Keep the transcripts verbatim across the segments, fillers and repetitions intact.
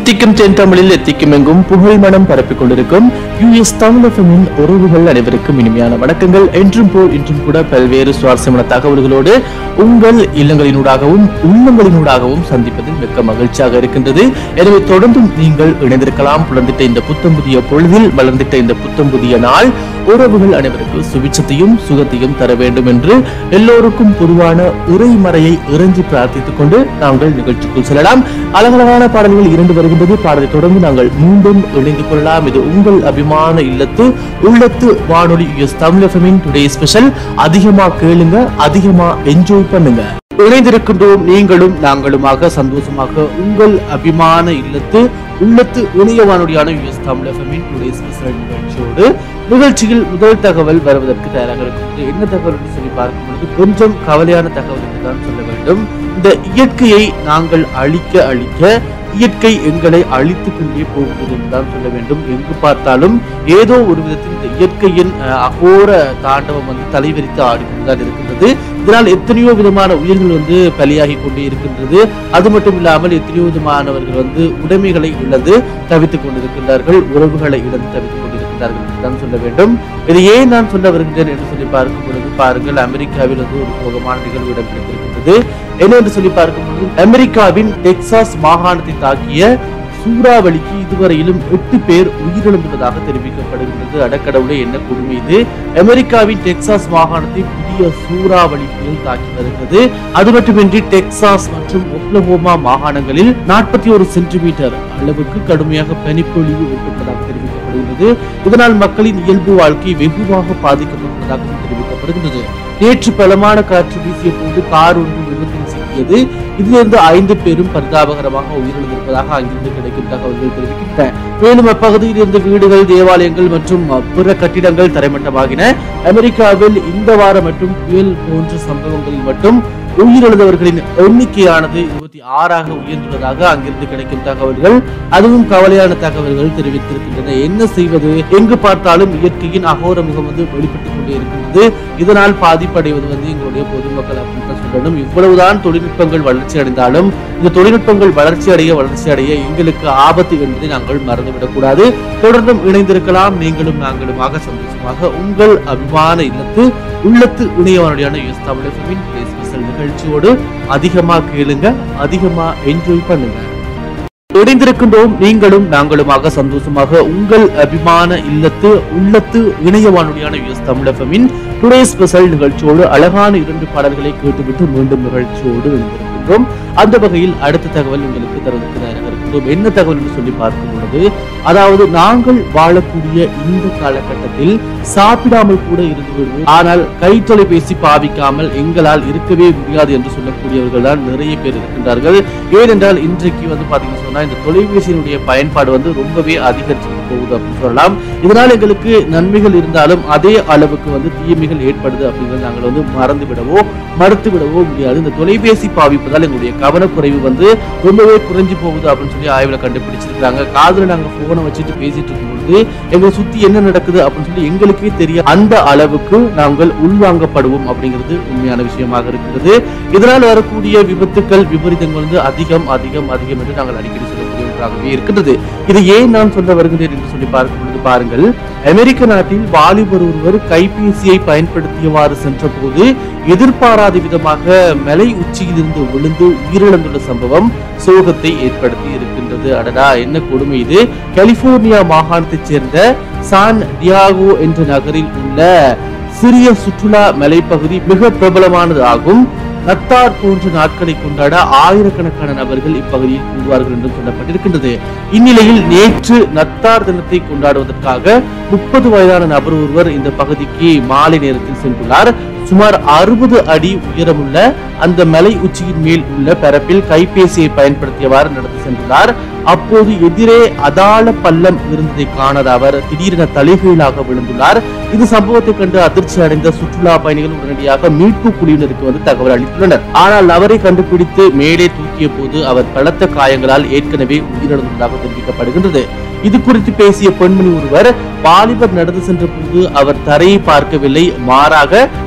தித்திக்கும் தென் தமிழில் எத்திக்கும் எங்கும் புகழ் மனம் பரப்பிக் கொண்டிருக்கும் யுஎஸ் தமிழ் எஃப்எம்மின் உறவுகள் அனைவருக்கும் இனிமையான வணக்கங்கள். என்றும் போல் இன்றும் கூட பல்வேறு சுவாரஸ்யமான தகவல்களோடு உங்கள் இல்லங்களினூடாகவும் உள்ளங்களினூடாகவும் சந்திப்பதில் மிக்க மகிழ்ச்சியாக இருக்கின்றது. எனவே தொடர்ந்தும் நீங்கள் இணைந்திருக்கலாம். புலர்ந்திட்ட இந்த புத்தம் புதிய பொழுதில் வளர்ந்திட்ட இந்த புத்தம் புதிய நாள் உறவுகள் அனைவருக்கு சுபிட்சத்தையும் சுகத்தையும் தர வேண்டும் என்று எல்லோருக்கும் பொதுவான இறைமறையை இறைஞ்சி பிரார்த்தித்துக் கொண்டு நாங்கள் நிகழ்ச்சிக்குள் செல்லலாம். அழகழகான பாடல்கள் இரண்டு வருகின்றது. பாடலை தொடர்ந்து நாங்கள் மீண்டும் இணைந்து கொள்ளலாம். இது உங்கள் அபிமான இல்லத்து உள்ளத்து வானொலி யுஎஸ் தமிழ் எஃப்எம்மின் டுடே ஸ்பெஷல். அதிகமா கேளுங்க, அதிகமா என்ஜாய் பண்ணுங்க. இணைந்திருக்கின்றோம் நீங்களும் நாங்களுமாக சந்தோஷமாக உங்கள் அபிமான இல்லத்து உள்ளத்து இணைய வானொலியான யுஎஸ் தமிழ் எஃப்எம்மின் டுடே ஸ்பெஷல் நிகழ்ச்சியோடு நிகழ்ச்சியில் முதல் தகவல் வருவதற்கு தயாராக இருக்கிறது. என்ன தகவல் என்று சொல்லி பார்க்கும் பொழுது கொஞ்சம் கவலையான தகவல் என்று தான் சொல்ல வேண்டும். இந்த இயற்கையை நாங்கள் அழிக்க அழிக்க இயற்கை எங்களை அழித்துக் கொண்டே போகிறது என்றுதான் சொல்ல வேண்டும். எங்கு பார்த்தாலும் ஏதோ ஒரு விதத்தில் இந்த இயற்கையின் அகோர தாண்டவம் வந்து தலைவரித்து ஆடிக்கொண்டுதான் இருக்கின்றது. இதனால் எத்தனையோ விதமான உயிர்கள் வந்து பலியாகி கொண்டே இருக்கின்றது. அது மட்டும் இல்லாமல் எத்தனையோ விதமானவர்கள் வந்து உடைமைகளை இழந்து தவித்துக் கொண்டிருக்கின்றார்கள், உறவுகளை இழந்து தவித்துக் கொண்டிருக்கின்றார்கள் என்றுதான் சொல்ல வேண்டும். இது ஏன் நான் சொல்ல வருகின்றேன் என்று சொல்லி பார்க்கும் பொழுது பாருங்கள், அமெரிக்காவில் வந்து ஒரு சோகமான நிகழ்வு இடம்பெற்றிருக்கின்றது. என்ன என்று சொல்லி பார்க்கும் பொழுது அமெரிக்காவின் டெக்சாஸ் மாகாணத்தை தாக்கிய சூறாவளிக்கு இதுவரையிலும் எட்டு பேர் உயிரிழந்துள்ளதாக தெரிவிக்கப்படுகின்றது. அடக்கடவுளே, என்ன கொடுமை இது! அமெரிக்காவின் டெக்சாஸ் மாகாணத்தை புதிய சூறாவளி புயல் தாக்கி வருகிறது. அது மட்டுமின்றி டெக்சாஸ் மற்றும் ஒக்லஹோமா மாகாணங்களில் நாற்பத்தி ஒரு சென்டிமீட்டர் அளவுக்கு கடுமையாக பனிப்பொழிவு ஏற்பட்டதாக தெரிவிக்கப்படுகிறது. இதனால் மக்களின் இயல்பு வாழ்க்கை வெகுவாக பாதிக்கப்பட்டுள்ளதாக தெரிவிக்கப்படுகின்றது. நேற்று பலமான காற்று வீசிய போது கார் ஒன்று விபத்தில் சிக்கியது. இதிலிருந்து ஐந்து பேரும் பரிதாபகரமாக உயிரிழந்திருப்பதாக அங்கிருந்து கிடைக்கும் தகவல்கள் தெரிவிக்கின்றன. மேலும் அப்பகுதியில் இருந்த வீடுகள், தேவாலயங்கள் மற்றும் பிற கட்டிடங்கள் தரைமட்டமாகின. அமெரிக்காவில் இந்த வாரம் மற்றும் புயல் போன்ற சம்பவங்களில் மட்டும் உயிரிழந்தவர்களின் எண்ணிக்கையானது இருபத்தி ஆறாக உயர்ந்துள்ளதாக அங்கிருந்து கிடைக்கும் தகவல்கள், அதுவும் கவலையான தகவல்கள் தெரிவித்திருக்கின்றன. என்ன செய்வது? எங்கு பார்த்தாலும் இயற்கையின் அகோர முகம் வந்து வெளிப்பட்டுக் கொண்டே இருக்கின்றது. இதனால் பாதிப்படைவது வந்து எங்களுடைய பொதுமக்கள் அப்படின்னு சொல்லணும். இவ்வளவுதான் தொழில்நுட்பங்கள் வளர்ச்சி அடைந்தாலும் இந்த தொழில்நுட்பங்கள் வளர்ச்சி அடைய வளர்ச்சி அடைய எங்களுக்கு ஆபத்து என்பதை நாங்கள் மறந்துவிடக் கூடாது. தொடர்ந்தும் இணைந்திருக்கலாம். நீங்களும் நாங்களுமாக சந்தோஷமாக உங்கள் அபிமான இல்லத்து உள்ளத்து இணையவானொலியான யுஎஸ் தமிழ் எஃப்எம்மின் ஸ்பெஷல் நிகழ்ச்சியோடு அதிகமா கேளுங்க, அதிகமா என்ஜாய் பண்ணுங்க. இணைந்திருக்கின்றோம் நீங்களும் நாங்களுமாக சந்தோஷமாக உங்கள் அபிமான இல்லத்து உள்ளத்து இணைய வானொலியான யுஎஸ் தமிழ் எஃப்எம்மின் டுடே ஸ்பெஷல் நிகழ்ச்சியோடு அழகான இரண்டு பாடல்களை கேட்டுவிட்டு மீண்டும் நிகழ்ச்சியோடு இணைந்திருக்கின்றோம். அந்த வகையில் அடுத்த தகவல் உங்களுக்கு தருவதற்கு தயாராக இருக்கின்றோம். என்ன தகவல் என்று சொல்லி பார்க்கும் பொழுது, அதாவது நாங்கள் வாழக்கூடிய இந்த காலகட்டத்தில் சாப்பிடாமல் கூட இருந்து விடுவோம், ஆனால் கை தொலைபேசி பாவிக்காமல் எங்களால் இருக்கவே முடியாது என்று சொல்லக்கூடியவர்கள் தான் நிறைய பேர் இருக்கின்றார்கள். ஏனென்றால் இன்றைக்கு வந்து பாத்தீங்கன்னா சொன்னா இந்த தொலைபேசியினுடைய பயன்பாடு வந்து ரொம்பவே அதிகரிச்சு போகுது அப்படின்னு சொல்லலாம். இதனால் எங்களுக்கு நன்மைகள் இருந்தாலும் அதே அளவுக்கு வந்து தீமைகள் ஏற்படுது அப்படிங்கிறது நாங்கள் வந்து மறந்து விடவோ மறுத்து விடவோ முடியாது. இந்த தொலைபேசி பாவிப்பதால் எங்களுடைய கவனக்குறைவு வந்து ரொம்பவே குறைஞ்சு போகுது அப்படின்னு சொல்லி ஆய்வுல கண்டுபிடிச்சிருக்காங்க. காதுல நாங்க போனை வச்சுட்டு பேசிட்டு இருக்கும் பொழுது எங்களை சுத்தி என்ன நடக்குது அப்படின்னு சொல்லி எங்களுக்கே தெரியும். அந்த அளவுக்கு நாங்கள் உள்வாங்கப்படுவோம் அப்படிங்கிறது உண்மையான விஷயமாக இருக்கிறது. இதனால் வரக்கூடிய விபத்துக்கள், விபரீதங்கள் வந்து அதிகம் அதிகம் அதிகம் என்று நாங்கள் அடிக்கடி சொல்லக்கூடியவர்களாகவே இருக்கின்றது. இது ஏன் நான் சொல்ல வருகிறேன் என்று சொல்லி பார்க்கும் பொழுது பாருங்கள், அமெரிக்க நாட்டில் வாலிபர் ஒருவர் கைபேசியை பயன்படுத்தியவாறு சென்ற போது எதிர்பாராத விதமாக மலை உச்சியில் இருந்து விழுந்து உயிரிழந்துள்ள சம்பவம் சோகத்தை ஏற்படுத்தி இருக்கின்றது. அடடா, என்ன கொடுமை இது! கலிபோர்னியா மாகாணத்தைச் சேர்ந்த சான் டியாகோ என்ற நகரில் உள்ள சிறிய சுற்றுலா மலைப்பகுதி மிக பிரபலமானது ஆகும். நத்தார் போன்ற நாட்களை கொண்டாட ஆயிரக்கணக்கான நபர்கள் இப்பகுதியில் கூடுவார்கள் என்று சொல்லப்பட்டிருக்கின்றது. இந்நிலையில் நேற்று நத்தார் தினத்தை கொண்டாடுவதற்காக முப்பது வயதான நபர் ஒருவர் இந்த பகுதிக்கு மாலை நேரத்தில் சென்றுள்ளார். சுமார் அறுபது அடி உயரமுள்ள அந்த மலை உச்சியின் மேல் உள்ள பரப்பில் கைபேசியை பயன்படுத்தியவாறு நடந்து சென்றுள்ளார். அப்போது எதிரே அதாள பள்ளம் இருந்ததை காணாத அவர் திடீரென தலைகீழாக விழுந்துள்ளார். இந்த சம்பவத்தை கண்டு அதிர்ச்சி அடைந்த சுற்றுலா பயணிகள் உடனடியாக மீட்பு குழுவினருக்கு வந்து தகவல் அளித்துள்ளனர். ஆனால் அவரை கண்டுபிடித்து மேலே தூக்கிய போது அவர் பலத்த காயங்களால் ஏற்கனவே உயிரிழந்ததாக தெரிவிக்கப்படுகின்றது. இது குறித்து பேசிய பெண்மணி ஒருவர், வாலிபர் நடந்து சென்ற போது அவர் தரையை பார்க்கவில்லை, மாறாக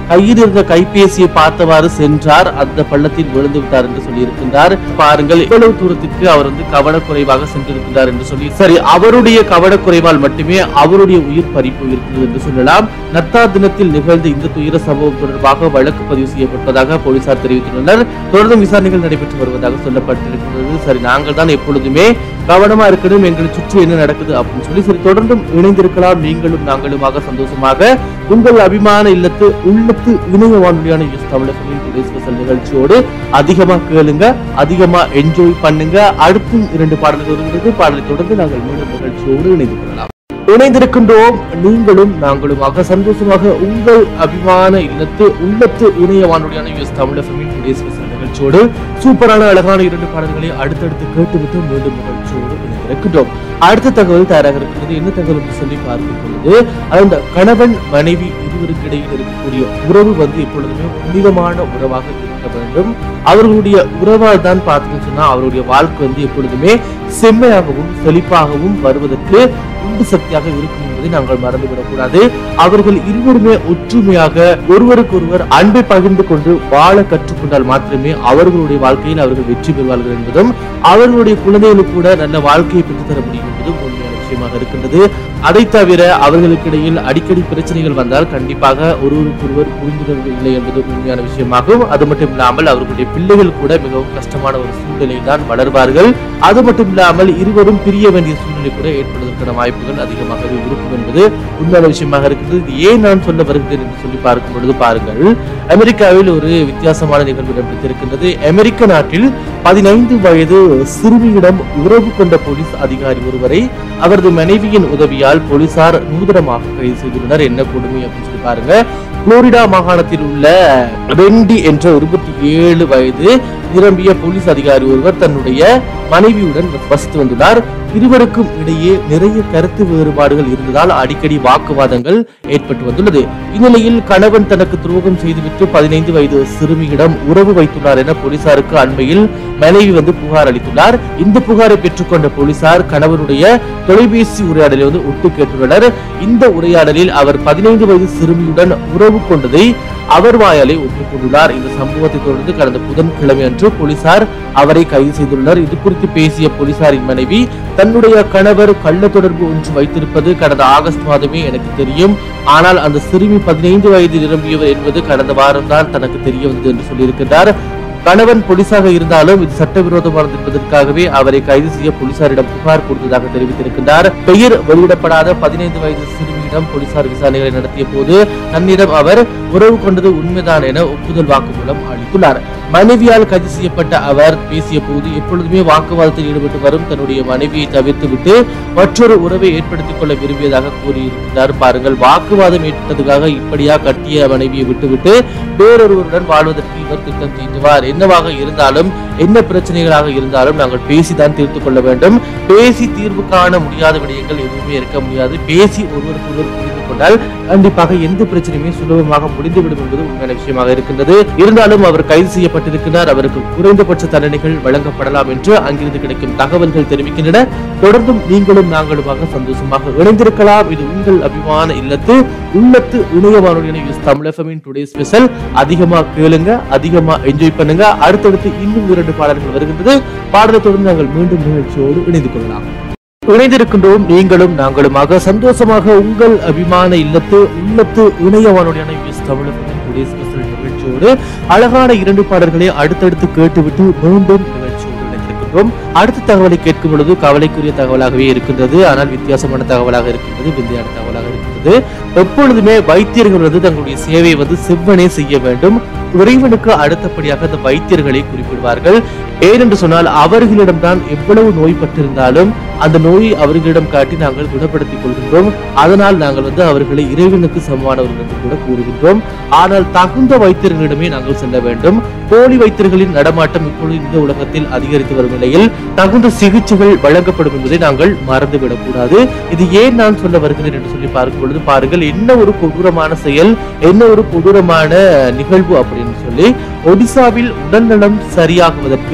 கையில் இருந்த கைபேசியை பார்த்தவாறு சென்றார். அந்த பள்ளத்தில் விழுந்து விட்டார் என்று சொல்லி இருக்கின்றார். பாருங்கள் இவ்வளவு தூரத்திற்கு அவர் வந்து கவனக்குறைவாக சென்றிருக்கிறார் என்று சொல்லி, சரி அவருடைய கவனக்குறைவால் மட்டுமே அவருடைய உயிர் பறிப்பு இருக்கிறது என்று சொல்லலாம். நத்தார் தினத்தில் நிகழ்ந்த இந்த துயர சம்பவம் தொடர்பாக வழக்கு பதிவு செய்யப்பட்டதாக போலீசார் தெரிவித்துள்ளனர். தொடர்ந்து விசாரணைகள் நடைபெற்று வருவதாக சொல்லப்பட்டிருக்கிறது. சரி, நாங்கள் தான் எப்பொழுதுமே கவனமா இருக்கணும், எங்களை சுற்றி என்ன நடக்குது அப்படின்னு சொல்லி. சரி, தொடர்ந்தும் இணைந்திருக்கலாம். நீங்களும் நாங்களுமாக சந்தோஷமாக உங்கள் அபிமான இல்லத்து உள்ளத்து இணைய வானொலியான யூஸ் தமிழ் ஸ்பெஷல் நிகழ்ச்சியோடு அதிகமா கேளுங்க, அதிகமா என்ஜாய் பண்ணுங்க. அடுத்து இரண்டு பாடல்கள் வருகிறது. பாடலை தொடர்ந்து நாங்கள் மீண்டும் நிகழ்ச்சியோடு இணைந்து கொள்ளலாம். இணைந்திருக்கின்றோம். நீங்களும் நாங்களுமாக சந்தோஷமாக உங்கள் அபிமான இல்லத்து உள்ளத்து இணைய வானொலியான யூஸ் தமிழ் ஸ்பெஷல் நிகழ்ச்சியோடு சூப்பரான அழகான இரண்டு பாடல்களை அடுத்தடுத்து கேட்டுவிட்டு மீண்டும் நிகழ்ச்சியோடு இணைந்திருக்கின்றோம். அடுத்த தகவல் தயாராக இருக்கிறது. என்ன தகவல் என்று சொல்லி பார்க்கும் பொழுது, அந்த கணவன் மனைவி இருவருக்கு இடையில் இருக்கக்கூடிய உறவு வந்து எப்பொழுதுமே புனிதமான உறவாக இருக்க வேண்டும். அவர்களுடைய உறவால் தான் பார்த்தீங்கன்னு சொன்னா அவருடைய வாழ்க்கை வந்து எப்பொழுதுமே செம்மையாகவும் செழிப்பாகவும் வருவதற்கு உந்து சக்தியாக இருக்கும் என்பதை நாங்கள் மறந்துவிடக் கூடாது. அவர்கள் இருவருமே ஒற்றுமையாக ஒருவருக்கொருவர் அன்பை பகிர்ந்து கொண்டு வாழ கற்றுக்கொண்டால் மாத்திரமே அவர்களுடைய வாழ்க்கையில் அவர்கள் வெற்றி பெறுவார்கள் என்பதும், அவர்களுடைய குழந்தைகளுக்கு கூட நல்ல வாழ்க்கையை பெற்றுத்தர முடியும் என்பதும் உண்மையான விஷயமாக இருக்கின்றது. அதை தவிர அவர்களுக்கு இடையில் அடிக்கடி பிரச்சனைகள் வந்தால் கண்டிப்பாக ஒருவருக்கொருவர் புரிந்துணர்வு இல்லை என்பது உண்மையான விஷயமாகும். அது மட்டும் இல்லாமல் அவர்களுடைய பிள்ளைகள் கூட மிகவும் கஷ்டமான ஒரு சூழ்நிலையில் தான் வளர்வார்கள். அது மட்டும் இல்லாமல் இருவரும் பிரிய வேண்டிய சூழ்நிலை கூட ஏற்படுவதற்கான வாய்ப்புகள் அதிகமாகவே இருக்கும் என்பது உண்மையான விஷயமாக இருக்கிறது. இது ஏன் நான் சொல்ல வருகிறேன் என்று சொல்லி பார்க்கும் பொழுது பாருங்கள், அமெரிக்காவில் ஒரு வித்தியாசமான நிகழ்வு நடைபெற்றிருக்கின்றது. அமெரிக்க நாட்டில் பதினைந்து வயது சிறுமியிடம் உறவு கொண்ட போலீஸ் அதிகாரி ஒருவரை அவரது மனைவியின் உதவியால் போலீசார் நூதனமாக கைது செய்துள்ளனர். என்ன கொடுமை அப்படின்னு சொல்லி பாருங்க. புளோரிடா மாகாணத்தில் உள்ள ரெண்டி என்ற இருபத்தி ஏழு வயது நிரம்பிய போலீஸ் அதிகாரி ஒருவர் தன்னுடைய மனைவியுடன் வசித்து வந்துள்ளார். இருவருக்கும் இடையே நிறைய கருத்து வேறுபாடுகள் இருந்ததால் அடிக்கடி வாக்குவாதங்கள் ஏற்பட்டு வந்துள்ளது. இந்நிலையில் கணவன் தனக்கு துரோகம் செய்துவிட்டு பதினைந்து வயது சிறுமியிடம் உறவு வைத்துள்ளார் என போலீசாருக்கு அண்மையில் மனைவி வந்து புகார் அளித்துள்ளார். இந்த புகாரை பெற்றுக்கொண்ட போலீசார் கணவனுடைய தொலைபேசி உரையாடலை வந்து ஒட்டு கேட்டுள்ளனர். இந்த உரையாடலில் அவர் பதினைந்து வயது சிறுமியுடன் உறவு கொண்டதை அவர் வாயாலே ஒப்புக்கொண்டுள்ளார். இந்த சம்பவத்தை தொடர்ந்து கடந்த புதன்கிழமை அன்று போலீசார் அவரை கைது செய்துள்ளனர். இது குறித்து பேசிய போலீசாரின் மனைவி, தன்னுடைய கணவர் கள்ள தொடர்பு ஒன்று வைத்திருப்பது கடந்த ஆகஸ்ட் மாதமே எனக்கு தெரியும். ஆனால் அந்த சிறுமி பதினைந்து வயது நிரம்பியவர் என்பது கடந்த வாரம் தான் தனக்கு தெரிய வந்தது என்று சொல்லியிருக்கிறார். கணவன் போலீசாக இருந்தாலும் இது சட்டவிரோதமானது என்பதற்காகவே அவரை கைது செய்ய போலீசாரிடம் புகார் கொடுத்ததாக தெரிவித்திருக்கிறார். பெயர் வெளியிடப்படாத பதினைந்து வயது சிறுமியிடம் போலீசார் விசாரணைகளை நடத்திய போது தன்னிடம் அவர் உறவு கொண்டது உண்மைதான் என ஒப்புதல் வாக்குமூலம் அளித்துள்ளார். மனைவியால் கைது செய்யப்பட்ட அவர் பேசிய போது எப்பொழுதுமே வாக்குவாதத்தில் ஈடுபட்டு வரும் தன்னுடைய மனைவியை தவிர்த்து விட்டு மற்றொரு உறவை ஏற்படுத்திக் கொள்ள விரும்பியதாக கூறியிருக்கிறார். பாருங்கள், வாக்குவாதம் ஏற்பட்டதுக்காக இப்படியா கட்டிய மனைவியை விட்டுவிட்டு வேறொருவருடன் வாழ்வதற்கு இவர் திட்டம் தீட்டுவார். என்னவாக இருந்தாலும் என்ன பிரச்சனைகளாக இருந்தாலும் நாங்கள் பேசிதான் தீர்த்து கொள்ள வேண்டும். பேசி தீர்வு காண முடியாத விடயங்கள் எதுவுமே இருக்க முடியாது. பேசி ஒருவருக்கு ஒருவர் புரிந்து கொண்டால் கண்டிப்பாக எந்த பிரச்சனையுமே சுலபமாக முடிந்துவிடும் என்பது உண்மையான விஷயமாக இருக்கின்றது. இருந்தாலும் அவர் கைது செய்யப்பட்டிருக்கிறார். அவருக்கு குறைந்தபட்ச தண்டனைகள் வழங்கப்படலாம் என்று அங்கிருந்து கிடைக்கும் தகவல்கள் தெரிவிக்கின்றன. தொடர்ந்தும் நீங்களும் நாங்களுமாக சந்தோஷமாக இணைந்திருக்கலாம். இது உங்கள் அபிமான இல்லத்து உள்ளத்து இணைய வானொலியான US Tamil FM today special. அதிகமா கேளுங்க, அதிகமா என்ஜாய் பண்ணுங்க. அடுத்தடுத்து இன்னும் இரண்டு பாடல்கள் வருகின்றது. பாடலை தொடர்ந்து நாங்கள் மீண்டும் நிகழ்ச்சியோடு இணைந்து கொள்ளலாம். இணைந்திருக்கின்றோம். நீங்களும் நாங்களுமாக சந்தோஷமாக உங்கள் அபிமான இல்லத்து உள்ளத்து இணைய வானொலியான US Tamil FM today special நிகழ்ச்சியோடு அழகான இரண்டு பாடல்களை அடுத்தடுத்து கேட்டுவிட்டு மீண்டும் நிகழ்ச்சியோடு இணைந்திருக்கின்றோம். அடுத்த தகவலை கேட்கும் பொழுது கவலைக்குரிய தகவலாகவே இருக்கின்றது. ஆனால் வித்தியாசமான தகவலாக இருக்கின்றது, விந்தையான தகவலாக இருக்கின்றது. எப்பொழுதுமே வைத்தியர்கள் வந்து தங்களுடைய சேவையை வந்து செவ்வனே செய்ய வேண்டும். இறைவனுக்கு அடுத்தபடியாக அந்த வைத்தியர்களை குறிப்பிடுவார்கள். ஏனென்று சொன்னால் அவர்களிடம்தான் எவ்வளவு நோய்பட்டிருந்தாலும் அந்த நோயை அவர்களிடம் காட்டி நாங்கள் குணப்படுத்திக் கொள்கின்றோம். அதனால் நாங்கள் வந்து அவர்களை இறைவனுக்கு சமமானவர்கள் என்று கூட கூறுகின்றோம். ஆனால் தகுந்த வைத்தியர்களிடமே நாங்கள் செல்ல வேண்டும். போலி வைத்தியர்களின் நடமாட்டம் இப்பொழுது இந்த உலகத்தில் அதிகரித்து வரும் நிலையில் தகுந்த சிகிச்சைகள் வழங்கப்படும் என்பதை நாங்கள் மறந்துவிடக் கூடாது. இது ஏன் நான் சொல்ல வருகிறேன் என்று சொல்லி பார்க்கும் பொழுது பாருங்கள், என்ன ஒரு கொடூரமான செயல், என்ன ஒரு கொடூரமான நிகழ்வு அப்படின்னு சொல்லி ஒடிசாவில் உடல்நலம் சரியாகுவதற்கு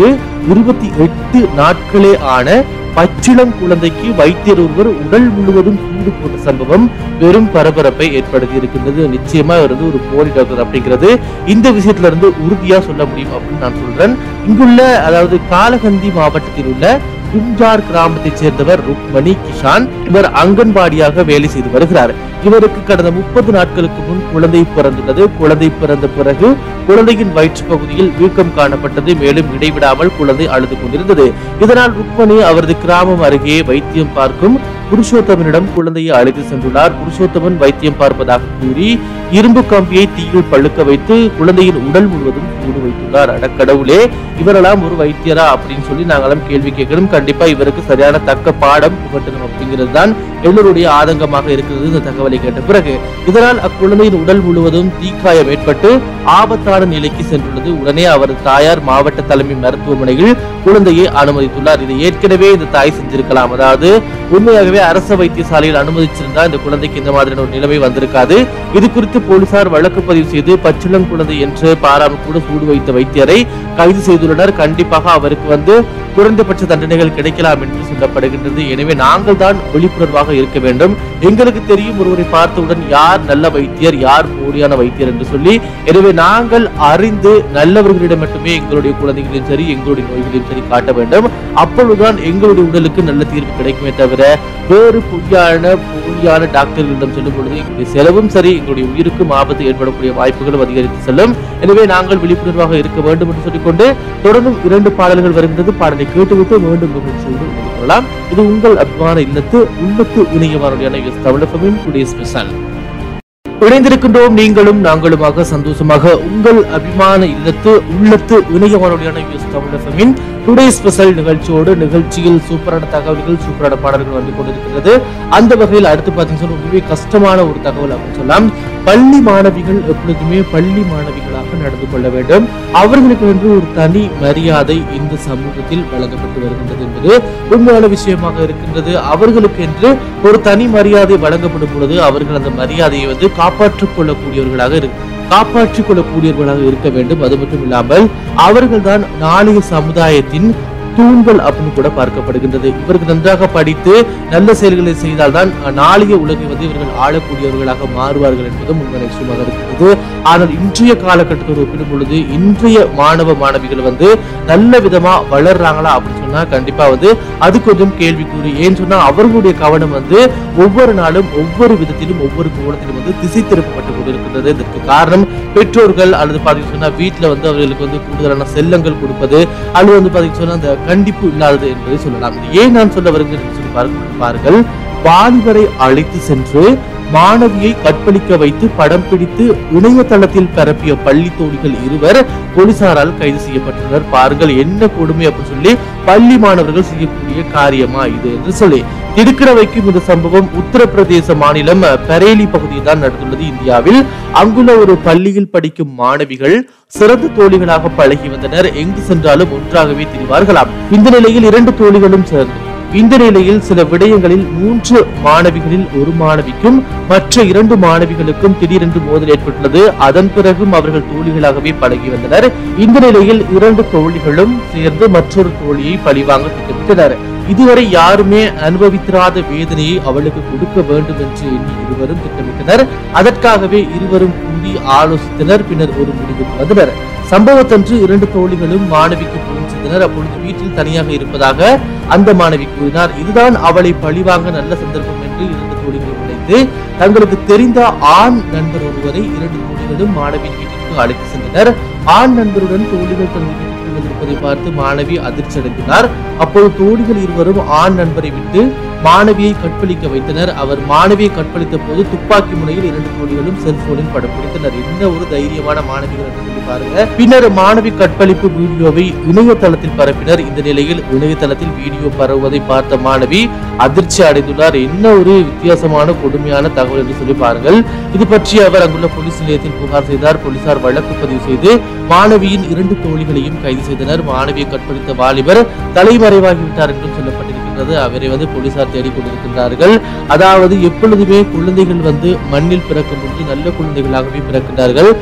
இருபத்தி எட்டு நாட்களே ஆன பச்சிளம் குழந்தைக்கு வைத்தியர் ஒருவர் உடல் முழுவதும் சூடு போட்ட சம்பவம் பெரும் பரபரப்பை ஏற்படுத்தி இருக்கின்றது. நிச்சயமா இருந்து ஒரு போலி டாக்டர் அப்படிங்கிறது இந்த விஷயத்துல இருந்து உறுதியா சொல்ல முடியும் அப்படின்னு நான் சொல்றேன். இங்குள்ள அதாவது காலகந்தி மாவட்டத்தில் உள்ள குஞ்சார் கிராமத்தை சேர்ந்தவர் ருக்மணி கிஷான். இவர் அங்கன்வாடியாக வேலை செய்து வருகிறார். இவருக்கு கடந்த முப்பது நாட்களுக்கு முன் குழந்தை பிறந்துள்ளது. குழந்தை பிறந்த பிறகு குழந்தையின் வயிற்று பகுதியில் வீக்கம் காணப்பட்டது. மேலும் இடைவிடாமல் குழந்தை அழுது கொண்டிருந்தது. இதனால் ருக்மணி அவரது கிராமம் அருகே வைத்தியம் பார்க்கும் புருஷோத்தமனிடம் குழந்தையை அழைத்து சென்றுள்ளார். புருஷோத்தமன் வைத்தியம் பார்ப்பதாக கூறி இரும்பு கம்பியை தீயில் பழுக்க வைத்து குழந்தையின் உடல் முழுவதும் சூடு வைத்துள்ளார். அடக்கடவுளே, இவரெல்லாம் ஒரு வைத்தியரா அப்படின்னு சொல்லி நாங்களும் கேள்வி கேட்கணும். கண்டிப்பா இவருக்கு சரியான தக்க பாடம் புகட்டணும் அப்படிங்கிறது தான் எல்லோருடைய ஆதங்கமாக இருக்கிறது இந்த தகவலை கேட்ட பிறகு. இதனால் அக்குழந்தையின் உடல் முழுவதும் தீக்காயம் ஏற்பட்டு ஆபத்தான நிலைக்கு சென்றுள்ளது. உடனே அவரது தாயார் மாவட்ட தலைமை மருத்துவமனையில் குழந்தையை அனுமதித்துள்ளார். இதை ஏற்கனவே இந்த தாய் செஞ்சிருக்கலாம். அதாவது உண்மையாகவே அரசு வைத்தியசாலையில் அனுமதிச்சிருந்தா இந்த குழந்தைக்கு இந்த மாதிரியான ஒரு நிலைமை வந்திருக்காது. இது குறித்து போலீசார் வழக்கு பதிவு செய்து பச்சிளம் குழந்தை என்று பாராமல் கூட சூடு வைத்த வைத்தியரை கைது செய்துள்ளனர். கண்டிப்பாக அவருக்கு வந்து குறைந்தபட்ச தண்டனைகள் கிடைக்கலாம் என்று சொல்லப்படுகின்றது. எனவே நாங்கள் தான் விழிப்புணர்வாக இருக்க வேண்டும். எங்களுக்கு தெரியும் ஒருவரை பார்த்தவுடன் யார் நல்ல வைத்தியர், யார் போலியான வைத்தியர் என்று சொல்லி. எனவே நாங்கள் அறிந்து நல்லவர்களிடம் மட்டுமே எங்களுடைய குழந்தைகளையும் சரி எங்களுடைய நோய்களையும் சரி காட்ட வேண்டும். அப்பொழுதுதான் எங்களுடைய உடலுக்கு நல்ல தீர்வு கிடைக்குமே தவிர வேறு பொய்யான போலியான டாக்டர்களிடம் செல்லும் பொழுது எங்களுடைய செலவும் சரி எங்களுடைய உயிருக்கும் ஆபத்து ஏற்படக்கூடிய வாய்ப்புகளும் அதிகரித்து செல்லும். எனவே நாங்கள் விழிப்புணர்வாக இருக்க வேண்டும் என்று சொல்லிக்கொண்டு தொடர்ந்தும் இரண்டு பாடல்கள் வருகின்றது. பாடலை கேட்டுவிட்டு மீண்டும் நிகழ்ச்சியோடு கொள்ளலாம். இது உங்கள் அபிமான இல்லத்து உள்ளத்து இணையவானொலியான தமிழ் எஃப்எம் டுடே ஸ்பெஷல். இணைந்திருக்கின்றோம் நீங்களும் நாங்களுமாக சந்தோஷமாக உங்கள் அபிமான இல்லத்து உள்ளத்து இணையவானொலியான தமிழ் எஃப்எம் டுடே ஸ்பெஷல் நிகழ்ச்சியோடு நிகழ்ச்சியில் சூப்பரான தகவல்கள் சூப்பரான பாடல்கள் வந்து கொண்டிருக்கிறது. அந்த வகையில் அடுத்து பார்த்தீங்கன்னா ரொம்பவே கஷ்டமான ஒரு தகவல் அப்படின்னு சொல்லலாம். பள்ளி மாணவிகள் எப்பொழுதுமே பள்ளி மாணவிகளாக நடந்து கொள்ள வேண்டும். அவர்களுக்கு என்று ஒரு தனி மரியாதை இந்த சமூகத்தில் வழங்கப்பட்டு வருகின்றது என்பது உண்மையான விஷயமாக இருக்கின்றது. அவர்களுக்கு என்று ஒரு தனி மரியாதை வழங்கப்படும் பொழுது அவர்கள் அந்த மரியாதையை வந்து காப்பாற்றிக் கொள்ளக்கூடியவர்களாக இருக்கு காப்பாற்றிக் கொள்ளக்கூடியவர்களாக இருக்க வேண்டும். அது மட்டும் இல்லாமல் அவர்கள் தான் நாளைய சமுதாயத்தின் தூண்கள் அப்படின்னு கூட பார்க்கப்படுகின்றது. இவர்கள் நன்றாக படித்து நல்ல செயல்களை செய்தால் தான் நாளைய உலகை வந்து இவர்கள் ஆளக்கூடியவர்களாக மாறுவார்கள் என்பதும் உண்மை நிச்சயமாக இருக்கிறது. ஆனால் இன்றைய காலகட்டத்தோடு ஒப்பிடும் பொழுது இன்றைய மாணவ மாணவிகள் வந்து நல்ல விதமா வளர்றாங்களா அப்படின்னு சொன்னா கண்டிப்பா வந்து அது கொஞ்சம் கேள்விக்குறி. ஏன்னு சொன்னா அவர்களுடைய கவனம் வந்து ஒவ்வொரு நாளும் ஒவ்வொரு விதத்திலும் ஒவ்வொரு கோணத்திலும் வந்து திசை திருப்பப்பட்டு கொண்டிருக்கின்றது. இதற்கு காரணம் பெற்றோர்கள் அல்லது பாத்தீங்கன்னா சொன்னா வீட்டுல வந்து அவர்களுக்கு வந்து கூடுதலான செல்லங்கள் கொடுப்பது அல்லது வந்து பாத்தீங்கன்னா சொன்னா அந்த கண்டிப்பு இல்லாதது என்பதை சொல்லலாம். ஏன் நான் சொல்ல வருகிறேன் சொல்லி பாருங்கள். வாலிபரை அழைத்து சென்று மாணவியை கற்பழிக்க வைத்து படம் பிடித்து இணையதளத்தில் பரப்பிய பள்ளி தோழிகள் இருவர் போலீசாரால் கைது செய்யப்பட்டனர். பாருங்கள் என்ன கொடுமை அப்படின்னு சொல்லி பள்ளி மாணவர்கள் செய்யக்கூடிய காரியமா இது என்று சொல்லி திடுக்கிட வைக்கும் இந்த சம்பவம் உத்தரப்பிரதேச மாநிலம் பரேலி பகுதியில் தான் நடந்துள்ளது. இந்தியாவில் அங்குள்ள ஒரு பள்ளியில் படிக்கும் மாணவிகள் சிறந்த தோழிகளாக பழகி வந்தனர். எங்கு சென்றாலும் ஒன்றாகவே திரிவார்களாம். இந்த நிலையில் இரண்டு தோழிகளும் சேர்ந்து இந்த நிலையில் சில விடயங்களில் மூன்று மாணவிகளில் ஒரு மாணவிக்கும் மற்ற இரண்டு மாணவிகளுக்கும் திடீரென்று மோதல் ஏற்பட்டுள்ளது. அதன் பிறகும் அவர்கள் தோழிகளாகவே பழகி வந்தனர். இந்த நிலையில் இரண்டு தோழிகளும் சேர்ந்து மற்றொரு தோழியை பழிவாங்க திட்டமிட்டனர். இதுவரை யாருமே அனுபவித்திராத வேதனையை அவளுக்கு கொடுக்க வேண்டும் என்று எண்ணி இருவரும் திட்டமிட்டனர். அதற்காகவே இருவரும் கூடி ஆலோசித்தனர். பின்னர் ஒரு முடிவுக்கு வந்தனர். சம்பவத்தன்று இரண்டு தோழிகளும் மாணவிக்கு போன் செய்தனர். அப்பொழுது வீட்டில் தனியாக இருப்பதாக அந்த மாணவி கூறினார். இதுதான் அவளை பழிவாங்க நல்ல சந்தர்ப்பம் என்று இரண்டு தோழிகளும் நினைத்து தங்களுக்கு தெரிந்த ஆண் நண்பர் ஒருவரை இரண்டு தோழிகளும் மாணவியின் வீட்டிற்கு அழைத்து சென்றனர். ஆண் நண்பருடன் தோழிகள் தனது வீட்டிற்கு வந்திருப்பதை பார்த்து மாணவி அதிர்ச்சி அடைந்தார். அப்போது தோழிகள் இருவரும் ஆண் நண்பரை விட்டு மாணவியை கற்பழிக்க வைத்தனர். அவர் மாணவியை கற்பழித்த போது துப்பாக்கி முனையில் இரண்டு தோழிகளும் செல்போனில் படம் பிடித்தனர். என்ன ஒரு தைரியமான மாணவிகள் என்று சொல்லி பாருங்க. பின்னர் மாணவி கற்பழிப்பு வீடியோவை இணையதளத்தில் பரப்பினர். இந்த நிலையில் இணையதளத்தில் வீடியோ பரவுவதை பார்த்த மாணவி அதிர்ச்சி அடைந்துள்ளார். என்ன ஒரு வித்தியாசமான கொடுமையான தகவல் என்று சொல்லி பாருங்கள். இது பற்றி அவர் அங்குள்ள போலீஸ் நிலையத்தில் புகார் செய்தார். போலீசார் வழக்கு பதிவு செய்து மாணவியின் இரண்டு தோழிகளையும் கைது செய்தனர். மாணவியை கற்பழித்த வாலிபர் தலைமறைவாகிவிட்டார் என்றும் சொல்லப்பட்டிருக்கிறது. அவரை வந்து போலீசார் தேடிக்கொண்டிருக்கின்றார்கள். அதாவது எப்பொழுதுமே குழந்தைகள் வந்து மண்ணில் பிறக்கும் பொழுது நல்ல குழந்தைகளாகவே பிறக்கின்றார்கள்.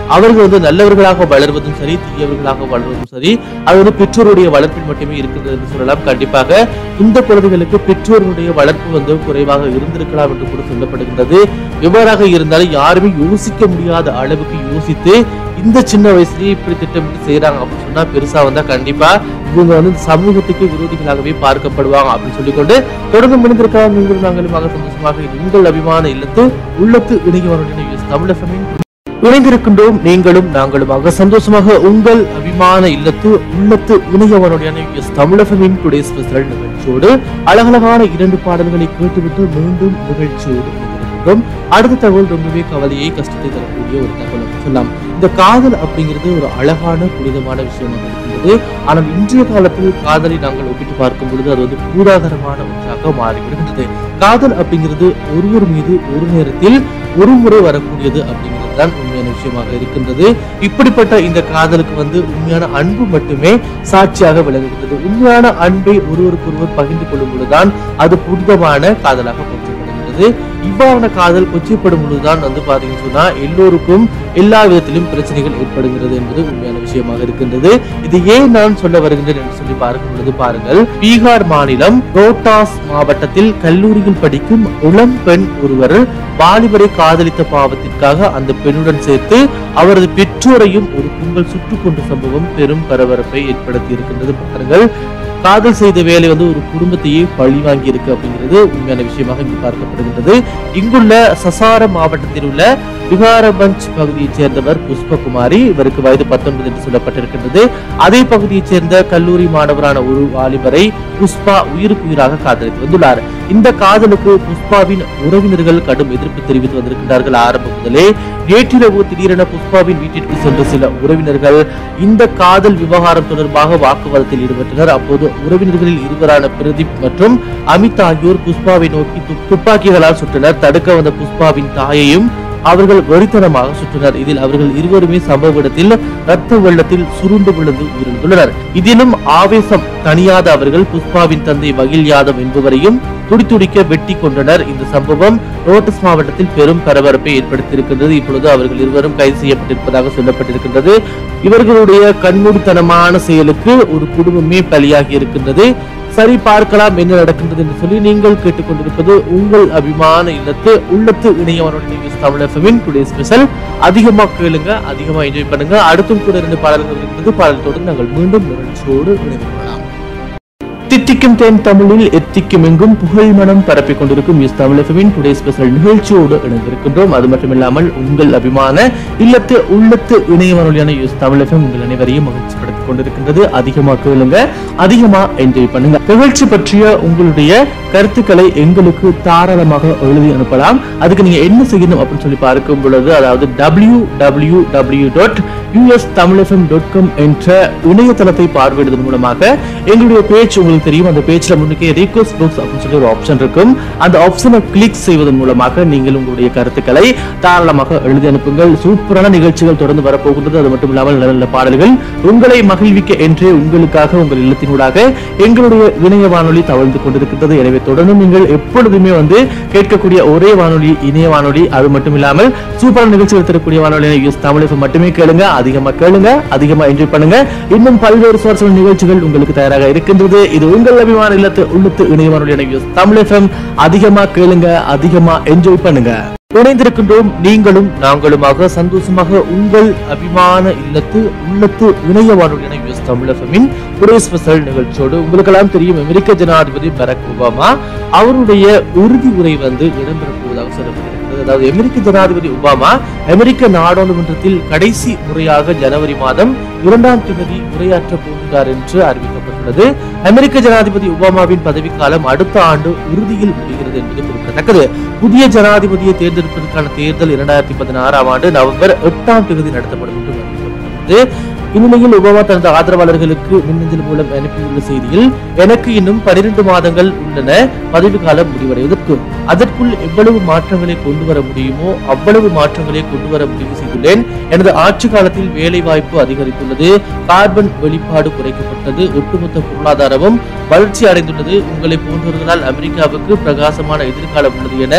அவர்கள் வந்து நல்லவர்களாக வளர்வதும் சரி, தீயவர்களாக வளர்வதும் சரி, அது வந்து பெற்றோருடைய வளர்ப்பில் மட்டுமே இருக்கிறது என்று சொல்லலாம். கண்டிப்பாக இந்த குழந்தைகளுக்கு பெற்றோருடைய வளர்ப்பு வந்து குறைவாக இருந்திருக்கலாம் என்று கூட சொல்லப்படுகின்றது. எவ்வாறாக இருந்தாலும் யாருமே யோசிக்க முடியாத அளவுக்கு யோசித்து இந்த சின்ன வயசுலயே இப்படி திட்டமிட்டு செய்யறாங்க அப்படின்னு சொன்னா பெருசா வந்தா கண்டிப்பா இவங்க வந்து சமூகத்துக்கு விரோதிகளாகவே பார்க்கப்படுவாங்க அப்படின்னு சொல்லிக்கொண்டு தொடர்ந்து முடிந்திருக்காங்க. நீங்கள் நாங்களுமாக சந்தோஷமாக உங்கள் அபிமான இல்லத்து உள்ளத்து இணையவருடைய தமிழ் எஃப்எம் இணைந்திருக்கின்றோம். நீங்களும் நாங்களுமாக சந்தோஷமாக உங்கள் அபிமான இல்லத்து உள்ளத்து இணையவனுடைய தமிழ் எஃப்எம் டுடே ஸ்பெஷல் நிகழ்ச்சியோடு அழகழகான இரண்டு பாடல்களை கேட்டுவிட்டு மீண்டும் நிகழ்ச்சியோடு இணைந்திருக்கின்றோம். அடுத்த தகவல் ரொம்பவே கவலையை கஷ்டத்தை தரக்கூடிய ஒரு தகவல் சொல்லலாம். இந்த காதல் அப்படிங்கிறது ஒரு அழகான புனிதமான விஷயமாக இருக்கின்றது. ஆனால் இன்றைய காலத்தில் காதலை நாங்கள் ஒப்பிட்டு பார்க்கும் பொழுது அது வந்து பூதாகரமான ஒன்றாக மாறிவிடுகின்றது. காதல் அப்படிங்கிறது ஒருவர் மீது ஒரு நேரத்தில் ஒரு முறை வரக்கூடியது அப்படிங்கிறது தான் உண்மையான விஷயமாக இருக்கின்றது. இப்படிப்பட்ட இந்த காதலுக்கு வந்து உண்மையான அன்பு மட்டுமே சாட்சியாக விளங்குகின்றது. உண்மையான அன்பை ஒருவருக்கு ஒருவர் பகிர்ந்து கொள்ளும் பொழுதுதான் அது புனிதமான காதலாக போற்றப்படுகிறது. இவ்வாறான காதல் கொச்சைப்படும் பொழுதுதான் வந்து பாத்தீங்கன்னு சொன்னா எல்லோருக்கும் எல்லா விதத்திலும் பிரச்சனைகள் ஏற்படுகிறது என்பது உண்மையான விஷயமாக இருக்கின்றது. இது ஏன் நான் சொல்ல வருகின்றேன் என்று சொல்லி பார்க்கும் பொழுது பாருங்கள், பீகார் மாநிலம் ரோட்டாஸ் மாவட்டத்தில் கல்லூரியில் படிக்கும் இளம் பெண் ஒருவர் வாலிபரை காதலித்த பாவத்திற்காக அந்த பெண்ணுடன் சேர்த்து அவரது பெற்றோரையும் ஒரு கும்பல் சுட்டுக் கொண்ட சம்பவம் பெரும் பரபரப்பை ஏற்படுத்தி இருக்கின்றது. பாருங்கள், காதல் செய்த வேலை வந்து ஒரு குடும்பத்தையே பழி வாங்கி இருக்கு அப்படிங்கிறது உண்மையான விஷயமாக இங்கு பார்க்கப்படுகின்றது. இங்குள்ள சசார மாவட்டத்தில் உள்ள விகாரபஞ்ச் பகுதியைச் சேர்ந்தவர் புஷ்பகுமாரி. இவருக்கு வயது பத்தொன்பது என்று சொல்லப்பட்டிருக்கின்றது. அதே பகுதியைச் சேர்ந்த கல்லூரி மாணவரான ஒரு வாலிபரை புஷ்பா உயிருக்கு உயிராக காதலித்து வந்துள்ளார். இந்த காதலுக்கு புஷ்பாவின் உறவினர்கள் கடும் எதிர்ப்பு தெரிவித்து வந்திருக்கின்றார்கள். ஆரம்பம் முதலே நேற்றிரவு திடீரென புஷ்பாவின் வீட்டிற்கு சென்ற சில உறவினர்கள் இந்த காதல் விவகாரம் தொடர்பாக வாக்குவாதத்தில் ஈடுபட்டனர். அப்போது உறவினர்களில் இருவரான பிரதீப் மற்றும் அமித் ஆகியோர் புஷ்பாவை நோக்கி துப்பாக்கிகளால் சுட்டனர். தடுக்க வந்த புஷ்பாவின் தாயையும் அவர்கள் வெறித்தனமாக சுற்றினர். இதில் அவர்கள் இருவருமே சம்பவ இடத்தில் ரத்த வெள்ளத்தில் சுருண்டு விழுந்து உயிரிழந்துள்ளனர். இதிலும் ஆவேசம் தணியாத அவர்கள் புஷ்பாவின் தந்தை வகில் யாதவ் என்பவரையும் துடித்துடிக்க வெட்டி கொண்டனர். இந்த சம்பவம் ரோட்டஸ் மாவட்டத்தில் பெரும் பரபரப்பை ஏற்படுத்தியிருக்கின்றது. இப்பொழுது அவர்கள் இருவரும் கைது செய்யப்பட்டிருப்பதாக சொல்லப்பட்டிருக்கின்றது. இவர்களுடைய கண்மூடித்தனமான செயலுக்கு ஒரு குடும்பமே பலியாகி இருக்கின்றது. சரி, பார்க்கலாம் என்ன நடக்கின்றது என்று சொல்லி நீங்கள் கேட்டுக்கொண்டிருப்பது உங்கள் அபிமான இல்லத்து உள்ளத்து இணையவனுடைய தமிழ் எஃப்எம் டுடே ஸ்பெஷல். அதிகமா கேளுங்க, அதிகமா என்ஜாய் பண்ணுங்க. அடுத்தும் கூட இரண்டு பாடல்கள் இருக்கிறது. பாடல்களோடு நாங்கள் மீண்டும் நிகழ்ச்சியோடு இணைந்து கொள்ளலாம். தித்திக்கும் தேன் தமிழில் எத்திக்கும் எங்கும் புகழ் மனம் பரப்பிக் கொண்டிருக்கும் US Tamil FM today special நிகழ்ச்சியோடு இணைந்திருக்கின்றோம். அது மட்டுமில்லாமல் உங்கள் அபிமான இல்லத்து உள்ளத்து இணையவனுடைய இஸ் தமிழ் எஃப்எம் உங்கள் அனைவரையும் மகிழ்ச்சிப்படுத்திக் கொண்டிருக்கின்றது. அதிகமா கேளுங்க, அதிகமா என்ஜாய் பண்ணுங்க. நிகழ்ச்சி பற்றிய உங்களுடைய கருத்துக்களை எங்களுக்கு தாராளமாக எழுதி அனுப்பலாம். அதுக்கு நீங்க என்ன செய்யணும் அப்படின்னு சொல்லி பார்க்கும் பொழுது, அதாவது W W W dot US Tamil FM dot com என்ற இணையதளத்தை பார்வையிடுவதன் மூலமாக எங்களுடைய பேஜ் உங்களுக்கு தெரியும். அந்த பேஜ்ல முன்னுக்கே ரிக்வெஸ்ட் பாக்ஸ் அப்படின்னு சொல்லி ஒரு ஆப்ஷன் இருக்கும். அந்த ஆப்ஷனை கிளிக் செய்வதன் மூலமாக நீங்கள் உங்களுடைய கருத்துக்களை தாராளமாக எழுதி அனுப்புங்கள். சூப்பரான நிகழ்ச்சிகள் தொடர்ந்து வரப்போகின்றது. அது மட்டும் இல்லாமல் நல்ல நல்ல பாடல்கள் உங்களை மகிழ்விக்க என்றே உங்களுக்காக உங்கள் இல்லத்தினூடாக எங்களுடைய இணைய வானொலி தவழ்ந்து கொண்டிருக்கின்றது. எனவே தொடர்ந்து நீங்கள் எப்பொழுதுமே வந்து கேட்கக்கூடிய ஒரே வானொலி இணைய வானொலி. அது மட்டும் இல்லாமல் சூப்பரான நிகழ்ச்சிகள் தரக்கூடிய வானொலி தமிழ் எஃப்எம் மட்டுமே கேளுங்க. அதிகமா கேளுங்க, அதிகமா என்ஜாய் பண்ணுங்க. இன்னும் பல்வேறு சுவாரஸ்யமான நிகழ்ச்சிகள் உங்களுக்கு தயாராக இருக்கின்றது. இது உங்கள் அபிமான இல்லத்து உள்ளத்து இணைய வானொலி தமிழ் எஃப்எம். அதிகமா கேளுங்க, அதிகமா என்ஜாய் பண்ணுங்க. இணைந்திருக்கின்றோம் நீங்களும் நாங்களுமாக சந்தோஷமாக உங்கள் அபிமான இல்லத்து உள்ளத்து இணைய வானொலி தமிழ் எஃப்எம் ஒரு ஸ்பெஷல் நிகழ்ச்சியோடு. உங்களுக்கெல்லாம் தெரியும், அமெரிக்க ஜனாதிபதி பராக் ஒபாமா அவருடைய உறுதி உரை வந்து இடம்பெறப் போவதாக சொல்லப்பட்டிருக்கிறது. அதாவது அமெரிக்க ஜனாதிபதி ஒபாமா அமெரிக்க நாடாளுமன்றத்தில் கடைசி முறையாக ஜனவரி மாதம் இரண்டாம் தேதி உரையாற்ற போகிறார் என்று அறிவிக்கப்பட்டுள்ளது. அமெரிக்க ஜனாதிபதி ஒபாமாவின் பதவிக்காலம் அடுத்த ஆண்டு இறுதியில் முடிகிறது என்பது குறிப்பிடத்தக்கது. புதிய ஜனாதிபதியை தேர்ந்தெடுப்பதற்கான தேர்தல் இரண்டாயிரத்தி பதினாறாம் ஆண்டு நவம்பர் எட்டாம் தேதி நடத்தப்படும் என்று அறிவிக்கப்பட்டுள்ளது. இந்நிலையில் ஒபாமா தனது ஆதரவாளர்களுக்கு மின்னஞ்சல் மூலம் அனுப்பியுள்ள செய்தியில், எனக்கு இன்னும் பனிரெண்டு மாதங்கள் உள்ளன பதவி காலம் முடிவடைவதற்கு. அதற்குள் எவ்வளவு மாற்றங்களை கொண்டு வர முடியுமோ அவ்வளவு மாற்றங்களை கொண்டு வர முடிவு செய்துள்ளேன். எனது ஆட்சி காலத்தில் வேலை வாய்ப்பு அதிகரித்துள்ளது, கார்பன் வெளிப்பாடு குறைக்கப்பட்டது, ஒட்டுமொத்த பொருளாதாரமும் வளர்ச்சி அடைந்துள்ளது. உங்களை போன்றவர்களால் அமெரிக்காவுக்கு பிரகாசமான எதிர்காலம் உள்ளது என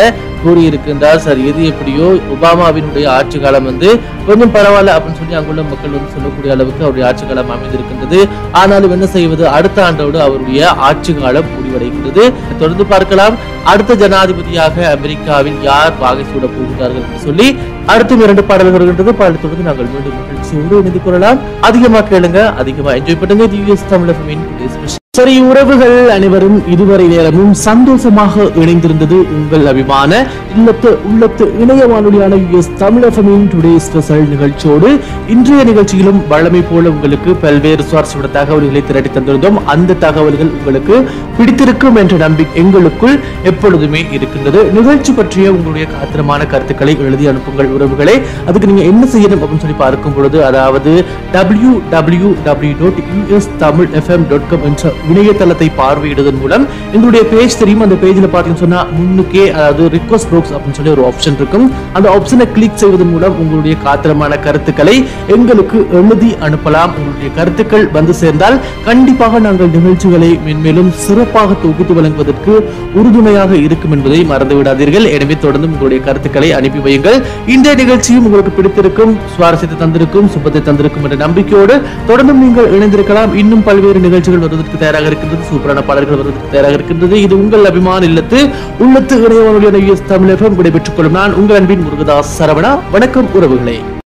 கூறியிருக்கின்றார். சரி, எது எப்படியோ ஒபாமாவினுடைய ஆட்சி காலம் வந்து கொஞ்சம் பரவாயில்ல அப்படின்னு சொல்லி அங்குள்ள மக்கள் வந்து சொல்லக்கூடிய அளவுக்கு அவருடைய ஆட்சி காலம் அமைந்திருக்கின்றது. ஆனாலும் என்ன செய்வது, அடுத்த ஆண்டோடு அவருடைய ஆட்சி காலம் முடிவடைகின்றது. தொடர்ந்து பார்க்கலாம் அடுத்த ஜனாதிபதியாக அமெரிக்காவில் யார் வாகை சூட போகிறார்கள் என்று சொல்லி. அடுத்தும் இரண்டு பாடல்கள் வருகின்றது. பாடல் தொடர்ந்து நாங்கள் மீண்டும் நிகழ்ச்சியோடு இணைந்து கொள்ளலாம். அதிகமா கேளுங்க, அதிகமா என்ஜாய் பண்ணுங்க. யூஎஸ் தமிழ் எஃப்எம் சரி உறவுகள் அனைவரும் இதுவரை நேரமும் சந்தோஷமாக இணைந்திருந்தது உங்கள் அபிமான இல்லத்து உள்ளத்து இணைய வானொலியான US Tamil FM today special நிகழ்ச்சியோடு. இன்றைய நிகழ்ச்சியிலும் வழமை போல உங்களுக்கு பல்வேறு சுவாரஸ்யமான தகவல்களை திரட்டி தந்திருந்தோம். அந்த தகவல்கள் உங்களுக்கு பிடித்திருக்கும் என்ற நம்பிக்கை எங்களுக்குள் எப்பொழுதுமே இருக்கின்றது. நிகழ்ச்சி பற்றிய உங்களுடைய காத்திரமான கருத்துக்களை எழுதி அனுப்புங்கள் உறவுகளே. அதுக்கு நீங்க என்ன செய்யணும் அப்படின்னு சொல்லி பார்க்கும் பொழுது, அதாவது W W W dot US Tamil FM dot com என்ற இணையதளத்தை பார்வையிடுவதன் மூலம் எங்களுடைய பேஜ் தெரியும். அந்த பேஜ்ல பாத்தீங்கன்னு சொன்னா முன்னுக்கே அதாவது ரிக்வெஸ்ட் பாக்ஸ் அப்படின்னு சொல்லி ஒரு ஆப்ஷன் இருக்கும். அந்த ஆப்ஷனை கிளிக் செய்வதன் மூலம் உங்களுடைய காத்திரமான கருத்துக்களை எங்களுக்கு எழுதி அனுப்பலாம். உங்களுடைய கருத்துக்கள் வந்து சேர்ந்தால் கண்டிப்பாக நாங்கள் நிகழ்ச்சிகளை மென்மேலும் சிறப்பாக தொகுத்து வழங்குவதற்கு உறுதுணையாக இருக்கும் என்பதை மறந்து விடாதீர்கள். எனவே தொடர்ந்து உங்களுடைய கருத்துக்களை அனுப்பி வையுங்கள். இந்த நிகழ்ச்சியும் உங்களுக்கு பிடித்திருக்கும், சுவாரஸ்யத்தை தந்திருக்கும், சுபத்தை தந்திருக்கும் என்ற நம்பிக்கையோடு தொடர்ந்தும் நீங்கள் இணைந்திருக்கலாம். இன்னும் பல்வேறு நிகழ்ச்சிகள் வருவதற்கு தயாராக இருக்கின்றது. சூப்பரான பாடல்கள் வருவதற்கு தயாராக இருக்கின்றது. இது உங்கள் அபிமான இல்லத்து உள்ளத்து இணைய வானொலியான யூஎஸ் தமிழ் எஃப்எம் விடைபெற்றுக் கொள்ளும் நான் உங்கள் அன்பின் முருகதாஸ் சரவணா. வணக்கம் உறவுகளே.